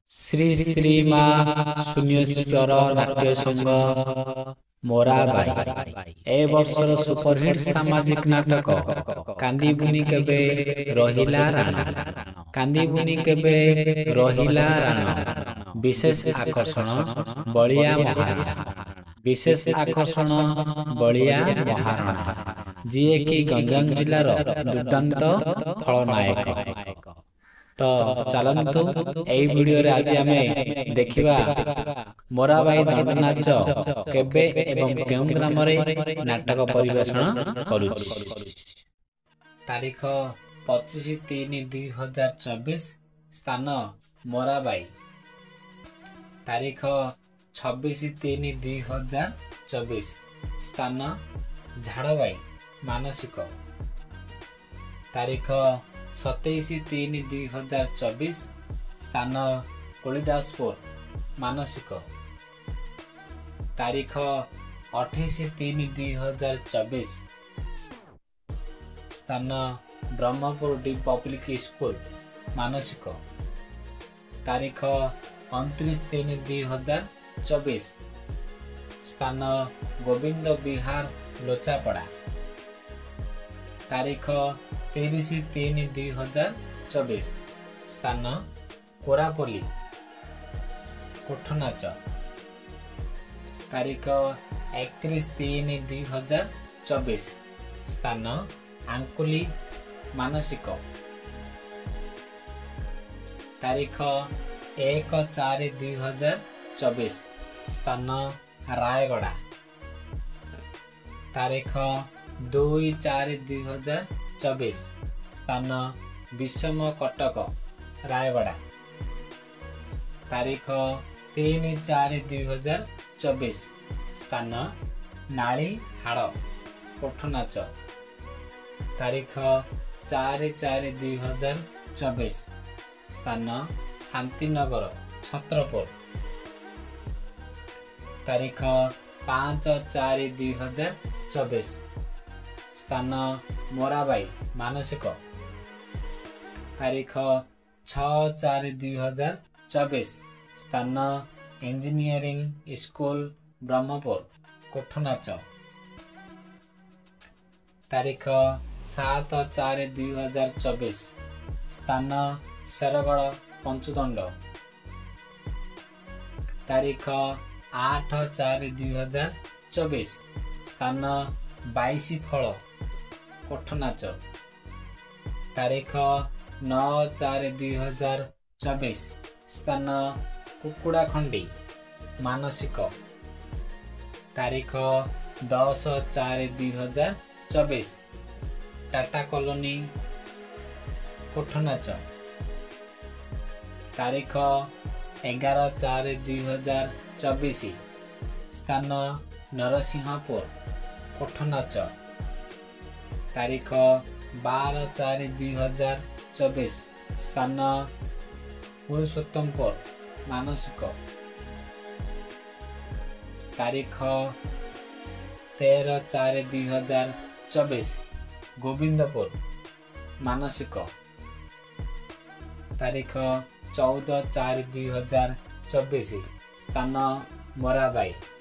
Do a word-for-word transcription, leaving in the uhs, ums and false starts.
ଶ୍ରୀ ଶ୍ରୀ ମା ଶୂନ୍ୟେଶ୍ୱର ନାଟ୍ୟ ସଂଘ ମୋରାବାଇ ଏ ବର୍ଷର ସୁପରହିଟ୍ ସାମାଜିକ ନାଟକ କାନ୍ଦିବୁନି କେବେ ରହିଲା ରାଣ। କାନ୍ଦିବୁନି କେବେ ରହିଲା ରାଣ। ବିଶେଷ ଆକର୍ଷଣ ବଳିଆ ମହାରଣା। ବିଶେଷ ଆକର୍ଷଣ ବଳିଆ ମହାରଣା, ଯିଏକି ଗଞ୍ଜାମ ଜିଲ୍ଲାର ଦୁର୍ଦ୍ଦାନ୍ତ ଖଳନାୟକ। ତ ଚାଲନ୍ତୁ ଏଇ ଭିଡିଓରେ ଆଜି ଆମେ ଦେଖିବା ମୋରାବାଇ ଦଣ୍ଡନାଚ କେବେ ଏବଂ କେଉଁ ଗ୍ରାମରେ ନାଟକ ପରିବେଷଣ କରୁଛି। ତାରିଖ ପଚିଶ ତିନି ଦୁଇ ହଜାର ଚବିଶ, ସ୍ଥାନ ମୋରାବାଇ। ତାରିଖ ଛବିଶ ତିନି ଦୁଇ ହଜାର ଚବିଶ, ସ୍ଥାନ ଝାଡ଼ବାଇ ମାନସିକ। ତାରିଖ ସତେଇଶ ତିନି ଦୁଇ ହଜାର ଚବିଶ, ସ୍ଥାନ କୋଳିଦାସପୁର ମାନସିକ। ତାରିଖ ଅଠେଇଶ ତିନି ଦୁଇ ହଜାର ଚବିଶ, ସ୍ଥାନ ବ୍ରହ୍ମପୁର ଡି ପବ୍ଲିକ ସ୍କୁଲ ମାନସିକ। ତାରିଖ ଅଣତିରିଶ ତିନି ଦୁଇ ହଜାର ଚବିଶ, ସ୍ଥାନ ଗୋବିନ୍ଦ ବିହାର ଲୋଚାପଡ଼ା। ତାରିଖ ତିରିଶ ତିନି ଦୁଇ ହଜାର ଚବିଶ, ସ୍ଥାନ କୋରାପଲ୍ଲୀ କୋଠନାଚ। ତାରିଖ ଏକତିରିଶ ତିନି ଦୁଇ ହଜାର ଚବିଶ, ସ୍ଥାନ ଆଙ୍କୁଲି ମାନସିକ। ତାରିଖ ଏକ ଚାରି ଦୁଇ ହଜାର ଚବିଶ, ସ୍ଥାନ ରାୟଗଡ଼ା। ତାରିଖ ଦୁଇ ଚାରି ଦୁଇ ହଜାର ଚବିଶ, ସ୍ଥାନ ବିଷମ କଟକ ରାୟଗଡ଼ା। ତାରିଖ ତିନି ଚାରି ଦୁଇ ହଜାର ଚବିଶ, ସ୍ଥାନ ନାଳିହାଡ଼ କୋଠନାଚ। ତାରିଖ ଚାରି ଚାରି ଦୁଇ ହଜାର ଚବିଶ, ସ୍ଥାନ ଶାନ୍ତିନଗର ଛତ୍ରପୁର। ତାରିଖ ପାଞ୍ଚ ଚାରି ଦୁଇ ହଜାର ଚବିଶ, ସ୍ଥାନ ମୋରାବାଇ ମାନସିକ। ତାରିଖ ଛଅ ଚାରି ଦୁଇ ହଜାର ଚବିଶ, ସ୍ଥାନ ଇଞ୍ଜିନିୟରିଂ ସ୍କୁଲ ବ୍ରହ୍ମପୁର କୋଠନାଚ। ତାରିଖ ସାତ ଚାରି ଦୁଇ ହଜାର ଚବିଶ, ସ୍ଥାନ ଶେରଗଡ଼ ପଞ୍ଚୁଦଣ୍ଡ। ତାରିଖ ଆଠ ଚାରି ଦୁଇ ହଜାର ଚବିଶ, ସ୍ଥାନ ବାଇଶି ଫଳ କୋଠନାଚ। ତାରିଖ ନଅ ଚାରି ଦୁଇ ହଜାର ଚବିଶ, ସ୍ଥାନ କୁକୁଡ଼ାଖଣ୍ଡି ମାନସିକ। ତାରିଖ ଦଶ ଚାରି ଦୁଇ ହଜାର ଚବିଶ, ଟାଟା କଲୋନୀ କୋଠନାଚ। ତାରିଖ ଏଗାର ଚାରି ଦୁଇ ହଜାର ଚବିଶ, ସ୍ଥାନ ନରସିଂହପୁର କୋଠନାଚ। ତାରିଖ ବାର ଚାରି ଦୁଇ ହଜାର ଚବିଶ, ସ୍ଥାନ ପୁରୁଷୋତ୍ତମପୁର ମାନସିକ। ତାରିଖ ତେର ଚାରି ଦୁଇ ହଜାର ଚବିଶ, ଗୋବିନ୍ଦପୁର ମାନସିକ। ତାରିଖ ଚଉଦ ଚାରି ଦୁଇ ହଜାର ଚବିଶ, ସ୍ଥାନ ମୋରାବାଇ।